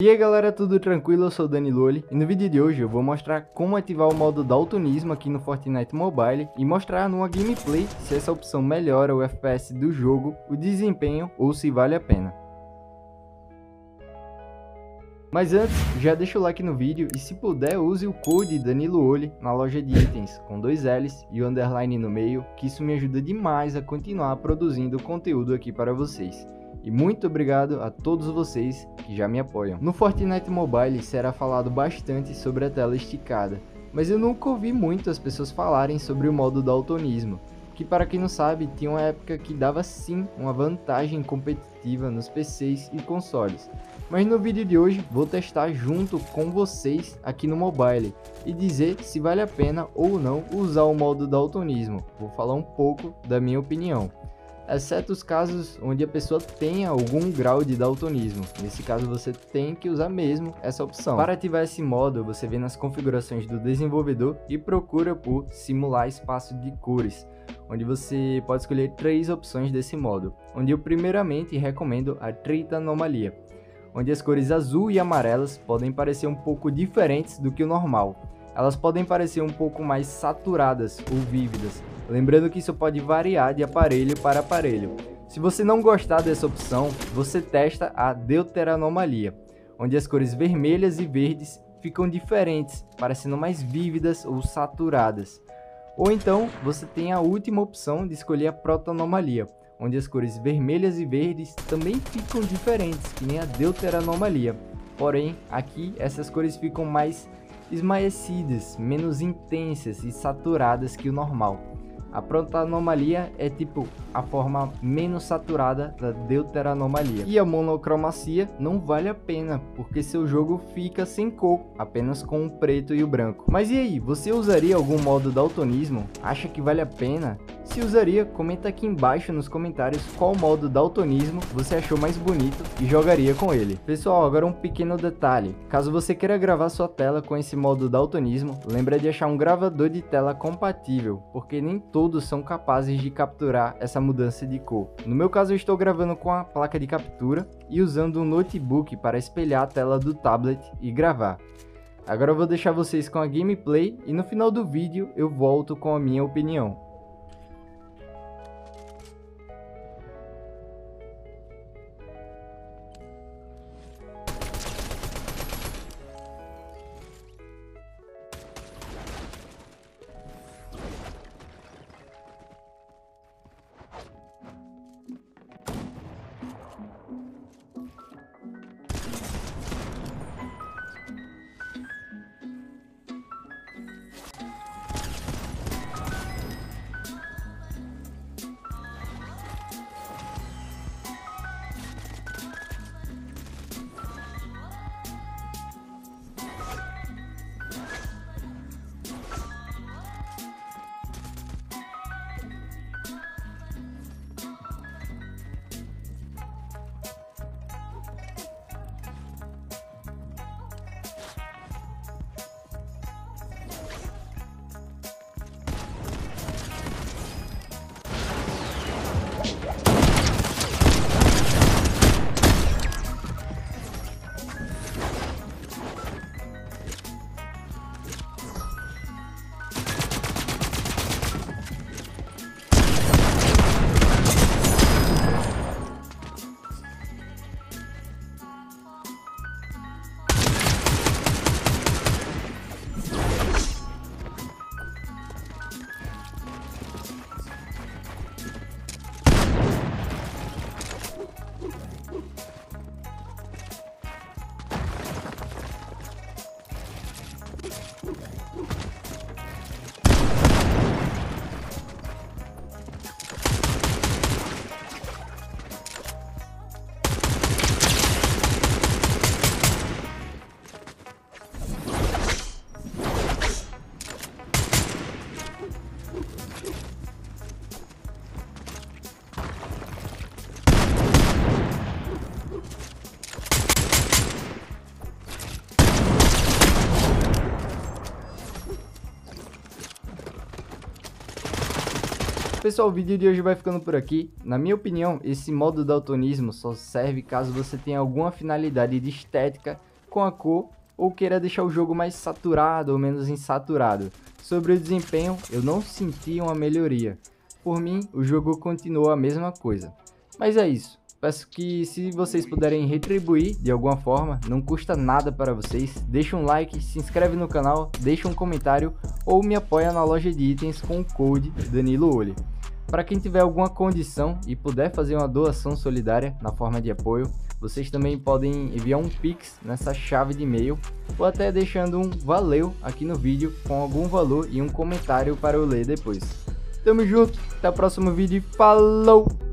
E aí galera, tudo tranquilo? Eu sou o Daniloli e no vídeo de hoje eu vou mostrar como ativar o modo daltonismo aqui no Fortnite Mobile e mostrar numa gameplay se essa opção melhora o FPS do jogo, o desempenho ou se vale a pena. Mas antes, já deixa o like no vídeo e se puder use o code DaniloOli na loja de itens com 2 L's e o underline no meio, que isso me ajuda demais a continuar produzindo conteúdo aqui para vocês. E muito obrigado a todos vocês que já me apoiam. No Fortnite Mobile será falado bastante sobre a tela esticada, mas eu nunca ouvi muito as pessoas falarem sobre o modo daltonismo, que para quem não sabe tinha uma época que dava sim uma vantagem competitiva nos PCs e consoles. Mas no vídeo de hoje vou testar junto com vocês aqui no mobile e dizer se vale a pena ou não usar o modo daltonismo. Vou falar um pouco da minha opinião, exceto os casos onde a pessoa tenha algum grau de daltonismo. Nesse caso você tem que usar mesmo essa opção. Para ativar esse modo você vem nas configurações do desenvolvedor e procura por simular espaço de cores, onde você pode escolher 3 opções desse modo, onde eu primeiramente recomendo a Treat Anomalia, onde as cores azul e amarelas podem parecer um pouco diferentes do que o normal. Elas podem parecer um pouco mais saturadas ou vívidas, lembrando que isso pode variar de aparelho para aparelho. Se você não gostar dessa opção, você testa a Deuteranomalia, onde as cores vermelhas e verdes ficam diferentes, parecendo mais vívidas ou saturadas. Ou então, você tem a última opção de escolher a Protanomalia, onde as cores vermelhas e verdes também ficam diferentes, que nem a Deuteranomalia. Porém, aqui essas cores ficam mais esmaecidas, menos intensas e saturadas que o normal. A Protanomalia é tipo a forma menos saturada da Deuteranomalia. E a monocromacia não vale a pena, porque seu jogo fica sem cor, apenas com o preto e o branco. Mas e aí, você usaria algum modo daltonismo? Acha que vale a pena? Se usaria, comenta aqui embaixo nos comentários qual modo daltonismo você achou mais bonito e jogaria com ele. Pessoal, agora um pequeno detalhe. Caso você queira gravar sua tela com esse modo daltonismo, lembra de achar um gravador de tela compatível, porque nem todos são capazes de capturar essa mudança de cor. No meu caso eu estou gravando com a placa de captura e usando um notebook para espelhar a tela do tablet e gravar. Agora eu vou deixar vocês com a gameplay e no final do vídeo eu volto com a minha opinião. Pessoal, o vídeo de hoje vai ficando por aqui. Na minha opinião, esse modo daltonismo só serve caso você tenha alguma finalidade de estética com a cor ou queira deixar o jogo mais saturado ou menos insaturado. Sobre o desempenho, eu não senti uma melhoria. Por mim, o jogo continuou a mesma coisa. Mas é isso. Peço que, se vocês puderem retribuir de alguma forma, não custa nada para vocês, deixa um like, se inscreve no canal, deixa um comentário ou me apoia na loja de itens com o code DaniloOli. Para quem tiver alguma condição e puder fazer uma doação solidária na forma de apoio, vocês também podem enviar um Pix nessa chave de e-mail ou até deixando um valeu aqui no vídeo com algum valor e um comentário para eu ler depois. Tamo junto, até o próximo vídeo e falou!